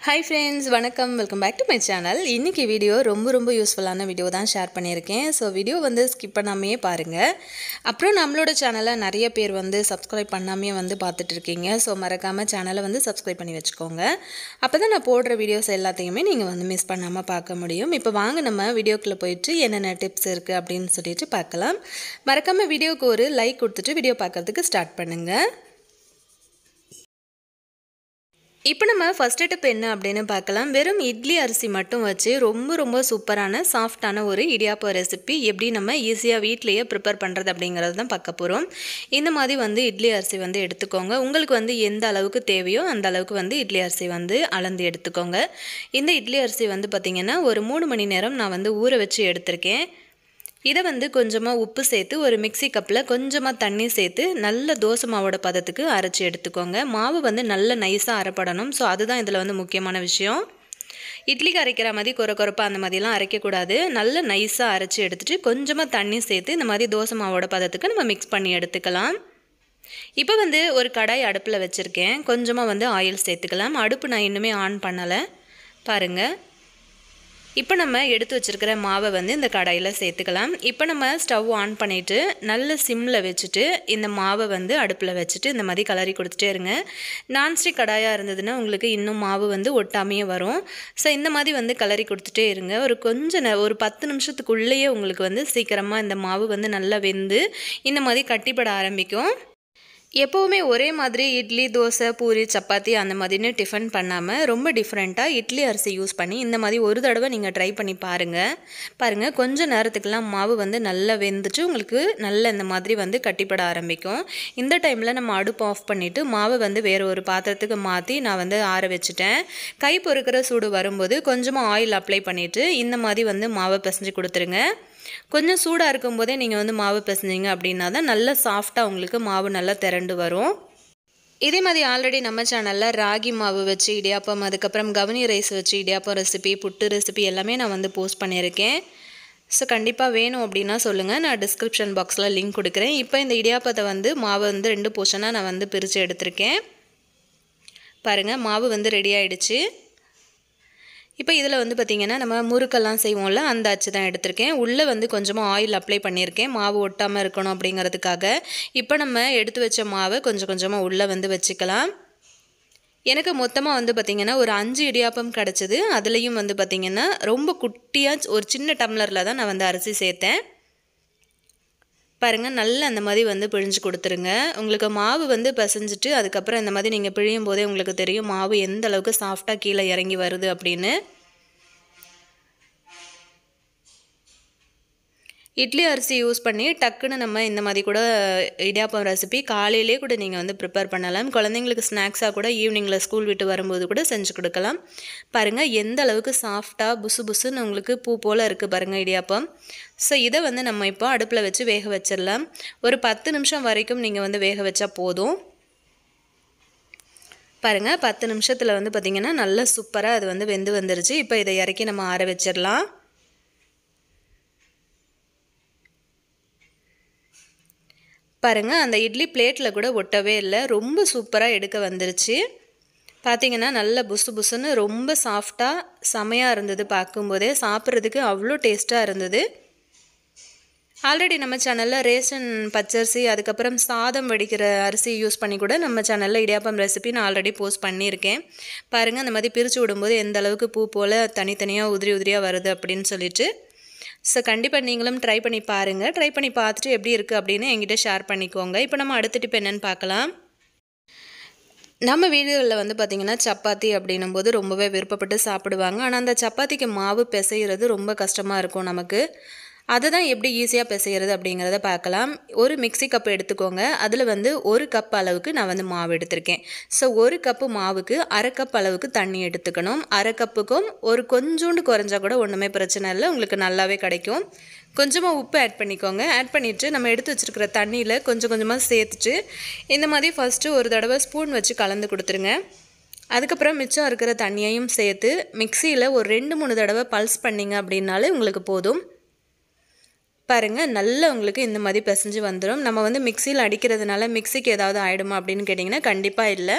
Hi friends, வணக்கம் welcome back to my channel. இன்னைக்கு video ரொம்ப யூஸ்ஃபுல்லான வீடியோ தான் ஷேர் பண்ணியிருக்கேன். ஸோ வீடியோ வந்து ஸ்கிப் பண்ணாமையே பாருங்கள். அப்புறம் நம்மளோட சேனலை நிறைய பேர் வந்து சப்ஸ்கிரைப் பண்ணாமையே வந்து பார்த்துட்டு இருக்கீங்க. ஸோ மறக்காமல் சேனலை வந்து சப்ஸ்கிரைப் பண்ணி வச்சுக்கோங்க. அப்போ தான் நான் போடுற வீடியோஸ் எல்லாத்தையுமே நீங்கள் வந்து மிஸ் பண்ணாமல் பார்க்க முடியும். இப்போ வாங்க நம்ம வீடியோக்குள்ளே போயிட்டு என்னென்ன டிப்ஸ் இருக்குது அப்படின்னு சொல்லிட்டு பார்க்கலாம். மறக்காமல் வீடியோக்கு ஒரு லைக் கொடுத்துட்டு வீடியோ பார்க்குறதுக்கு ஸ்டார்ட் பண்ணுங்கள். இப்போ நம்ம ஃபர்ஸ்ட் டிப் என்ன அப்படின்னு பார்க்கலாம். வெறும் இட்லி அரிசி மட்டும் வச்சு ரொம்ப சூப்பரான சாஃப்டான ஒரு இடியாப்பம் ரெசிபி எப்படி நம்ம ஈஸியாக வீட்லேயே ப்ரிப்பேர் பண்ணுறது அப்படிங்கிறது தான் பார்க்க போகிறோம். இந்த மாதிரி வந்து இட்லி அரிசி வந்து எடுத்துக்கோங்க. உங்களுக்கு வந்து எந்த அளவுக்கு தேவையோ அந்த அளவுக்கு வந்து இட்லி அரிசி வந்து அளந்து எடுத்துக்கோங்க. இந்த இட்லி அரிசி வந்து பார்த்திங்கன்னா ஒரு 3 மணி நேரம் நான் வந்து ஊற வச்சு எடுத்திருக்கேன். இதை வந்து கொஞ்சமாக உப்பு சேர்த்து ஒரு மிக்சி கப்பில் கொஞ்சமாக தண்ணி சேர்த்து நல்ல தோசை மாவோட பதத்துக்கு அரைச்சி எடுத்துக்கோங்க. மாவு வந்து நல்ல நைஸாக அரைப்படணும். ஸோ அதுதான் இதில் வந்து முக்கியமான விஷயம். இட்லிக்கு அரைக்கிற மாதிரி கொரப்பாக அந்த மாதிரிலாம் அரைக்கக்கூடாது. நல்ல நைஸாக அரைச்சி எடுத்துகிட்டு கொஞ்சமாக தண்ணி சேர்த்து இந்த மாதிரி தோசை மாவோட பதத்துக்கு நம்ம மிக்ஸ் பண்ணி எடுத்துக்கலாம். இப்போ வந்து ஒரு கடாய் அடுப்பில் வச்சுருக்கேன். கொஞ்சமாக வந்து ஆயில் சேர்த்துக்கலாம். அடுப்பு நான் இன்னுமே ஆன் பண்ணலை பாருங்கள். இப்போ நம்ம எடுத்து வச்சுருக்கிற மாவை வந்து இந்த கடாயில் சேர்த்துக்கலாம். இப்போ நம்ம ஸ்டவ் ஆன் பண்ணிவிட்டு நல்ல சிம்மில் வச்சுட்டு இந்த மாவை வந்து அடுப்பில் வச்சுட்டு இந்த மாதிரி கலரி கொடுத்துட்டே இருங்க. நான்ஸ்டிக் கடாயாக இருந்ததுன்னா உங்களுக்கு இன்னும் மாவு வந்து ஒட்டாமையே வரும். ஸோ இந்த மாதிரி வந்து கலரி கொடுத்துட்டே இருங்க. ஒரு 10 நிமிஷத்துக்குள்ளேயே உங்களுக்கு வந்து சீக்கிரமாக இந்த மாவு வந்து நல்லா வெந்து இந்த மாதிரி கட்டிப்பட ஆரம்பிக்கும். எப்போவுமே ஒரே மாதிரி இட்லி, தோசை, பூரி, சப்பாத்தி அந்த மாதிரின்னு டிஃபன் பண்ணாமல் ரொம்ப டிஃப்ரெண்ட்டாக இட்லி அரிசி யூஸ் பண்ணி இந்த மாதிரி ஒரு தடவை நீங்கள் ட்ரை பண்ணி பாருங்கள். கொஞ்சம் நேரத்துக்கெல்லாம் மாவு வந்து நல்லா வெந்துட்டு உங்களுக்கு நல்ல இந்த மாதிரி வந்து கட்டிப்பட ஆரம்பிக்கும். இந்த டைமில் நம்ம அடுப்பு ஆஃப் பண்ணிவிட்டு மாவை வந்து வேறு ஒரு பாத்திரத்துக்கு மாற்றி நான் வந்து ஆற வச்சுட்டேன். கை பொறுக்கிற சூடு வரும்போது கொஞ்சமாக ஆயில் அப்ளை பண்ணிவிட்டு இந்த மாதிரி வந்து மாவை பிசைஞ்சு கொடுத்துருங்க. கொஞ்சம் சூடாக இருக்கும்போதே நீங்கள் வந்து மாவு பிசைஞ்சிங்க அப்படின்னா தான் நல்லா சாஃப்டாக உங்களுக்கு மாவு நல்லா திரண்டு வரும். இதே மாதிரி ஆல்ரெடி நம்ம சேனலில் ராகி மாவு வச்சு இடியாப்பம், அதுக்கப்புறம் கவனி ரைஸ் வச்சு இடியாப்பம் ரெசிபி, புட்டு ரெசிபி எல்லாமே நான் வந்து போஸ்ட் பண்ணியிருக்கேன். ஸோ கண்டிப்பாக வேணும் அப்படின்னா சொல்லுங்கள். நான் டிஸ்கிரிப்ஷன் பாக்ஸில் லிங்க் கொடுக்குறேன். இப்போ இந்த இடியாப்பத்தை வந்து மாவை வந்து 2 போர்ஷனாக நான் வந்து பிரித்து எடுத்திருக்கேன். பாருங்கள், மாவு வந்து ரெடி ஆகிடுச்சு. இப்போ இதில் வந்து பார்த்திங்கன்னா நம்ம முறுக்கெல்லாம் செய்வோம்ல, அந்த அச்சு தான் எடுத்திருக்கேன். உள்ளே வந்து கொஞ்சமாக ஆயில் அப்ளை பண்ணியிருக்கேன், மாவு ஒட்டாமல் இருக்கணும் அப்படிங்கிறதுக்காக. இப்போ நம்ம எடுத்து வச்ச மாவை கொஞ்சமாக உள்ளே வந்து வச்சுக்கலாம். எனக்கு மொத்தமாக வந்து பார்த்திங்கன்னா ஒரு 5 இடியாப்பம் கிடச்சிது. அதுலேயும் வந்து பார்த்திங்கன்னா ரொம்ப குட்டியாக ஒரு சின்ன டம்ளரில் தான் நான் வந்து அரிசி சேர்த்தேன். பாருங்கள், நல்லா அந்த மாதிரி வந்து பிழிஞ்சு கொடுத்துருங்க. உங்களுக்கு மாவு வந்து பிசைஞ்சிட்டு அதுக்கப்புறம் இந்த மாதிரி நீங்கள் பிழியும் போதே உங்களுக்கு தெரியும் மாவு எந்த அளவுக்கு சாஃப்டாக கீழே இறங்கி வருது அப்படின்னு. இட்லி அரிசி யூஸ் பண்ணி டக்குன்னு நம்ம இந்த மாதிரி கூட இடியாப்பம் ரெசிபி காலையிலே கூட நீங்கள் வந்து ப்ரிப்பேர் பண்ணலாம். குழந்தைங்களுக்கு ஸ்நாக்ஸாக கூட ஈவினிங்கில் ஸ்கூல் விட்டு வரும்போது கூட செஞ்சு கொடுக்கலாம். பாருங்கள் எந்த அளவுக்கு சாஃப்டாக புசுன்னு உங்களுக்கு பூ போல் இருக்குது பாருங்கள் இடியாப்பம். ஸோ இதை வந்து நம்ம இப்போ அடுப்பில் வச்சு வேக வச்சிடலாம். ஒரு 10 நிமிஷம் வரைக்கும் நீங்கள் வந்து வேக வச்சா போதும். பாருங்கள், 10 நிமிஷத்தில் வந்து பார்த்திங்கன்னா நல்லா சூப்பராக அது வந்து வெந்து வந்துருச்சு. இப்போ இதை இறக்கி நம்ம ஆற வச்சிடலாம். பாருங்கள், அந்த இட்லி பிளேட்டில் கூட ஒட்டவே இல்லை, ரொம்ப சூப்பராக எடுக்க வந்துருச்சு. பார்த்திங்கன்னா நல்ல புசுன்னு ரொம்ப சாஃப்டாக செமையாக இருந்தது. பார்க்கும்போதே சாப்பிட்றதுக்கு அவ்வளோ டேஸ்ட்டாக இருந்தது. ஆல்ரெடி நம்ம சேனலில் ரேஷன் பச்சரிசி, அதுக்கப்புறம் சாதம் வடிக்கிற அரிசி யூஸ் பண்ணி கூட நம்ம சேனலில் இடியாப்பம் ரெசிபி நான் ஆல்ரெடி போஸ்ட் பண்ணியிருக்கேன். பாருங்கள், அந்த மாதிரி பிரித்து விடும்போது எந்த அளவுக்கு பூ போல் தனித்தனியாக உதிரியாக வருது அப்படின்னு சொல்லிட்டு. ஸோ கண்டிப்பாக நீங்களும் ட்ரை பண்ணி பாருங்கள். ட்ரை பண்ணி பார்த்துட்டு எப்படி இருக்குது அப்படின்னு என்கிட்ட ஷேர் பண்ணிக்கோங்க. இப்போ நம்ம அடுத்த டிப் என்னென்னு பார்க்கலாம். நம்ம வீடுகளில் வந்து பார்த்திங்கன்னா சப்பாத்தி அப்படின்னும் போது ரொம்பவே விருப்பப்பட்டு சாப்பிடுவாங்க. ஆனால் அந்த சப்பாத்திக்கு மாவு பிசைகிறது ரொம்ப கஷ்டமாக இருக்கும் நமக்கு. அதை தான் எப்படி ஈஸியாக பிசைகிறது அப்படிங்கிறத பார்க்கலாம். ஒரு மிக்சி கப் எடுத்துக்கோங்க. அதில் வந்து 1 கப் அளவுக்கு நான் வந்து மாவு எடுத்திருக்கேன். ஸோ 1 கப்பு மாவுக்கு 1/2 கப் அளவுக்கு தண்ணி எடுத்துக்கணும். 1/2 கப்புக்கும் ஒரு கொஞ்சோண்டு குறைஞ்சா கூட ஒன்றுமே பிரச்சனை இல்லை, உங்களுக்கு நல்லாவே கிடைக்கும். கொஞ்சமாக உப்பு ஆட் பண்ணிக்கோங்க. ஆட் பண்ணிவிட்டு நம்ம எடுத்து வச்சுருக்கிற தண்ணியில் கொஞ்சமாக சேர்த்துட்டு இந்த மாதிரி ஃபஸ்ட்டு ஒரு தடவை ஸ்பூன் வச்சு கலந்து கொடுத்துருங்க. அதுக்கப்புறம் மிச்சம் இருக்கிற தண்ணியையும் சேர்த்து மிக்சியில் ஒரு 2-3 தடவை பல்ஸ் பண்ணிங்க அப்படின்னாலே உங்களுக்கு போதும். பாருங்கள், நல்லா உங்களுக்கு இந்த மாதிரி பிசைஞ்சு வந்துடும். நம்ம வந்து மிக்சியில் அடிக்கிறதுனால மிக்சிக்கு ஏதாவது ஆகிடுமா அப்படின்னு கேட்டிங்கன்னா கண்டிப்பாக இல்லை.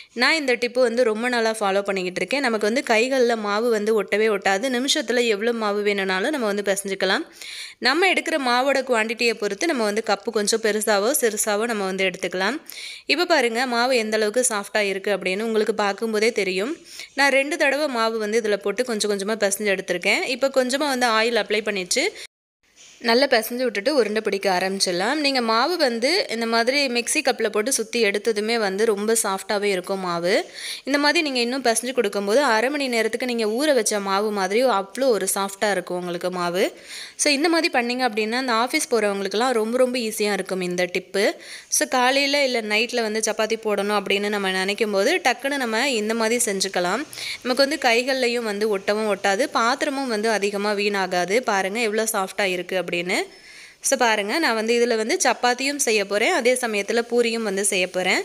நான் இந்த டிப்பு வந்து ரொம்ப நாளாக ஃபாலோ பண்ணிக்கிட்டு இருக்கேன். நமக்கு வந்து கைகளில் மாவு வந்து ஒட்டவே ஒட்டாது. நிமிஷத்தில் எவ்வளோ மாவு வேணும்னாலும் நம்ம வந்து பிசைஞ்சுக்கலாம். நம்ம எடுக்கிற மாவோட குவான்டிட்டியை பொறுத்து நம்ம வந்து கப்பு கொஞ்சம் பெருசாவோ சிறுசாவோ நம்ம வந்து எடுத்துக்கலாம். இப்போ பாருங்கள் மாவு எந்த அளவுக்கு சாஃப்டாக இருக்குது அப்படின்னு உங்களுக்கு பார்க்கும்போதே தெரியும். நான் 2 தடவை மாவு வந்து இதில் போட்டு கொஞ்சம் கொஞ்சமாக பிசைஞ்சு எடுத்திருக்கேன். இப்போ கொஞ்சமாக வந்து ஆயில் அப்ளை பண்ணிவிட்டு நல்லா பிசைஞ்சு விட்டுட்டு உருண்டை பிடிக்க ஆரம்பிச்சிடலாம். நீங்கள் மாவு வந்து இந்த மாதிரி மிக்ஸி கப்பில் போட்டு சுற்றி எடுத்ததுமே வந்து ரொம்ப சாஃப்டாகவே இருக்கும் மாவு. இந்த மாதிரி நீங்கள் இன்னும் பிசைஞ்சு கொடுக்கும்போது 1/2 மணி நேரத்துக்கு நீங்கள் ஊற வச்ச மாவு மாதிரி அவ்வளோ ஒரு சாஃப்டாக இருக்கும் உங்களுக்கு மாவு. ஸோ இந்த மாதிரி பண்ணிங்க அப்படின்னா அந்த ஆஃபீஸ் போகிறவங்களுக்குலாம் ரொம்ப ரொம்ப ஈஸியாக இருக்கும் இந்த டிப்பு. ஸோ காலையில் இல்லை நைட்டில் வந்து சப்பாத்தி போடணும் அப்படின்னு நம்ம நினைக்கும் போது டக்குன்னு நம்ம இந்த மாதிரி செஞ்சுக்கலாம். நமக்கு வந்து கைகள்லையும் வந்து ஒட்டவும் ஒட்டாது, பாத்திரமும் வந்து அதிகமாக வீணாகாது. பாருங்கள் எவ்வளோ சாஃப்டாக இருக்குது அப்படின்னு. ஸோ பாருங்கள் நான் வந்து இதில் வந்து சப்பாத்தியும் செய்ய போகிறேன், அதே சமயத்தில் பூரியும் வந்து செய்ய போகிறேன்.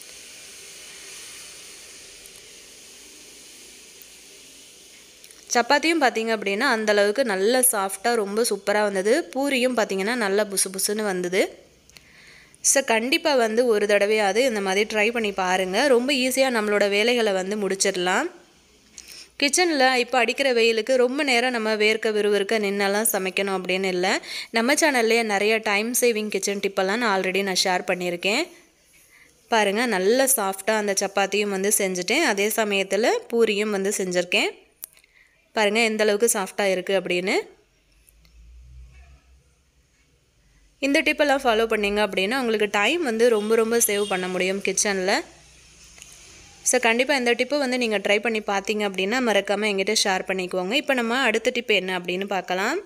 சப்பாத்தியும் பார்த்திங்க அப்படின்னா அந்தளவுக்கு நல்ல சாஃப்டாக ரொம்ப சூப்பராக வந்தது. பூரியும் பார்த்திங்கன்னா நல்லா புசு புசுன்னு வந்தது. ஸோ கண்டிப்பாக வந்து ஒரு தடவையாவது இந்த மாதிரி ட்ரை பண்ணி பாருங்கள். ரொம்ப ஈஸியாக நம்மளோட வேலைகளை வந்து முடிச்சிடலாம். கிச்சனில் இப்போ அடிக்கிற வெயிலுக்கு ரொம்ப நேரம் நம்ம வேர்க்க விறுவிறுக்க நின்னெல்லாம் சமைக்கணும் அப்படின்னு இல்லை. நம்ம சேனல்லையே நிறைய டைம் சேவிங் கிச்சன் டிப்பெல்லாம் நான் ஆல்ரெடி ஷேர் பண்ணியிருக்கேன். பாருங்கள் நல்ல சாஃப்டாக அந்த சப்பாத்தியும் வந்து செஞ்சுட்டேன், அதே சமயத்தில் பூரியும் வந்து செஞ்சுருக்கேன். பாருங்கள் எந்த அளவுக்கு சாஃப்டாக இருக்குது அப்படின்னு. இந்த டிப்பெல்லாம் ஃபாலோ பண்ணிங்க அப்படின்னா உங்களுக்கு டைம் வந்து ரொம்ப ரொம்ப சேவ் பண்ண முடியும் கிச்சனில். ஸோ கண்டிப்பாக இந்த டிப்பை வந்து நீங்கள் ட்ரை பண்ணி பார்த்தீங்க அப்படின்னா மறக்காமல் எங்கிட்ட ஷேர் பண்ணிக்குவோங்க. இப்போ நம்ம அடுத்த டிப்பு என்ன அப்படின்னு பார்க்கலாம்.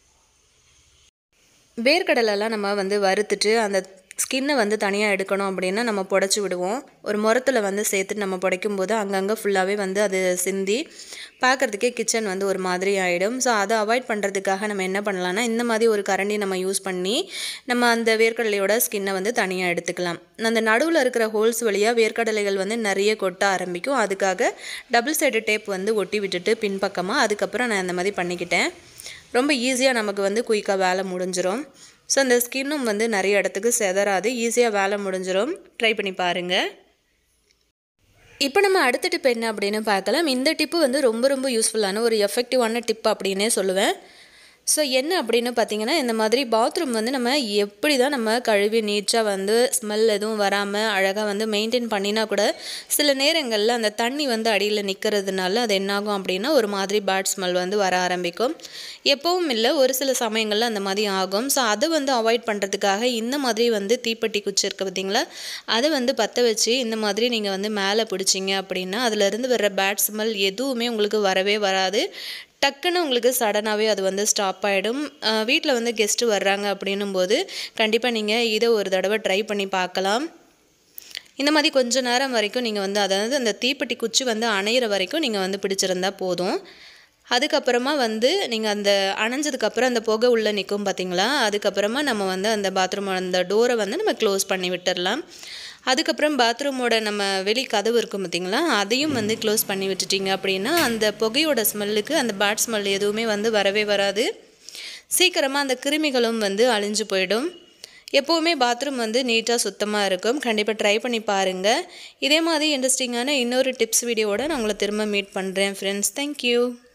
வேர்க்கடலைலாம் நம்ம வந்து வறுத்துட்டு அந்த ஸ்கின்னை வந்து தனியாக எடுக்கணும் அப்படின்னா நம்ம புடச்சி விடுவோம். ஒரு முரத்தில் வந்து சேர்த்துட்டு நம்ம புடைக்கும்போது அங்கங்கே ஃபுல்லாகவே வந்து அது சிந்தி பார்க்குறதுக்கே கிச்சன் வந்து ஒரு மாதிரி ஆகிடும். ஸோ அதை அவாய்ட் பண்ணுறதுக்காக நம்ம என்ன பண்ணலான்னா இந்த மாதிரி ஒரு கரண்டி நம்ம யூஸ் பண்ணி நம்ம அந்த வேர்க்கடலையோட ஸ்கின்னை வந்து தனியாக எடுத்துக்கலாம். அந்த நடுவில் இருக்கிற ஹோல்ஸ் வழியாக வேர்க்கடலைகள் வந்து நிறைய கொட்ட ஆரம்பிக்கும். அதுக்காக டபுள் சைடு டேப் வந்து ஒட்டி விட்டுட்டு பின்பக்கமாக அதுக்கப்புறம் நான் இந்த மாதிரி பண்ணிக்கிட்டேன். ரொம்ப ஈஸியாக நமக்கு வந்து குயிக்காக வேலை முடிஞ்சிடும். ஸோ அந்த ஸ்கின்னும் வந்து நிறைய இடத்துக்கு செதறாது, ஈஸியாக வேலை முடிஞ்சிடும். ட்ரை பண்ணி பாருங்கள். இப்போ நம்ம அடுத்த டிப் என்ன அப்படின்னு பார்க்கலாம். இந்த டிப்பு வந்து ரொம்ப ரொம்ப யூஸ்ஃபுல்லான ஒரு எஃபெக்டிவான டிப் அப்படின்னே சொல்லுவேன். ஸோ என்ன அப்படின்னு பார்த்தீங்கன்னா இந்த மாதிரி பாத்ரூம் வந்து நம்ம எப்படி தான் நம்ம கழுவி நீட்டாக வந்து ஸ்மெல் எதுவும் வராமல் அழகாக வந்து மெயின்டைன் பண்ணினா கூட சில நேரங்களில் அந்த தண்ணி வந்து அடியில் நிற்கிறதுனால அது என்னாகும் அப்படின்னா ஒரு மாதிரி பேட் ஸ்மெல் வந்து வர ஆரம்பிக்கும். எப்பவும் இல்லை, ஒரு சில சமயங்களில் அந்த மாதிரி ஆகும். ஸோ அதை வந்து அவாய்ட் பண்ணுறதுக்காக இந்த மாதிரி வந்து தீப்பெட்டி குச்சி இருக்குது பார்த்தீங்களா, அதை வந்து பற்ற வச்சு இந்த மாதிரி நீங்கள் வந்து மேலே பிடிச்சிங்க அப்படின்னா அதிலேருந்து வர்ற பேட் ஸ்மெல் எதுவுமே உங்களுக்கு வரவே வராது. டக்குன்னு உங்களுக்கு சடனாகவே அது வந்து ஸ்டாப் ஆகிடும். வீட்டில் வந்து கெஸ்ட்டு வர்றாங்க அப்படின்னும் போது கண்டிப்பாக நீங்கள் இதை ஒரு தடவை ட்ரை பண்ணி பார்க்கலாம். இந்த மாதிரி கொஞ்சம் நேரம் வரைக்கும் நீங்கள் வந்து அதாவது அந்த தீப்பெட்டி குச்சி வந்து அணையிற வரைக்கும் நீங்கள் வந்து பிடிச்சிருந்தா போதும். அதுக்கப்புறமா வந்து நீங்கள் அந்த அணைஞ்சதுக்கப்புறம் அந்த புகை உள்ளே நிற்கும் பார்த்தீங்களா, அதுக்கப்புறமா நம்ம வந்து அந்த பாத்ரூம் அந்த டோரை வந்து நம்ம க்ளோஸ் பண்ணி விட்டுடலாம். அதுக்கப்புறம் பாத்ரூமோட நம்ம வெளி கதவு இருக்கும் பார்த்திங்களா, அதையும் வந்து க்ளோஸ் பண்ணி விட்டுட்டிங்க அப்படின்னா அந்த புகையோட ஸ்மெல்லுக்கு அந்த பேட் ஸ்மெல் எதுவுமே வந்து வரவே வராது. சீக்கிரமாக அந்த கிருமிகளும் வந்து அழிஞ்சு போயிடும். எப்போவுமே பாத்ரூம் வந்து நீட்டாக சுத்தமாக இருக்கும். கண்டிப்பாக ட்ரை பண்ணி பாருங்கள். இதே மாதிரி இன்ட்ரெஸ்டிங்கான இன்னொரு டிப்ஸ் வீடியோவோட நான் உங்களை திரும்ப மீட் பண்ணுறேன் ஃப்ரெண்ட்ஸ். தேங்க்யூ.